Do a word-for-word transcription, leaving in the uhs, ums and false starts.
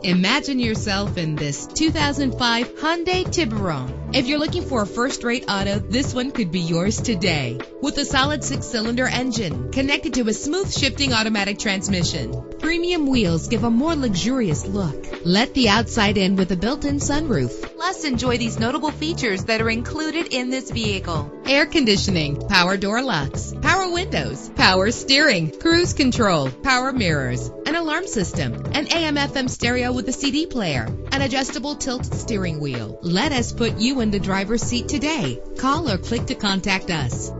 Imagine yourself in this two thousand five Hyundai Tiburon. If you're looking for a first-rate auto, this one could be yours today. With a solid six-cylinder engine connected to a smooth shifting automatic transmission, premium wheels give a more luxurious look. Let the outside in with a built-in sunroof. Plus, enjoy these notable features that are included in this vehicle: air conditioning, power door locks, power windows, power steering, cruise control, power mirrors, an alarm system, an A M F M stereo with a C D player, an adjustable tilt steering wheel. Let us put you in the driver's seat today. Call or click to contact us.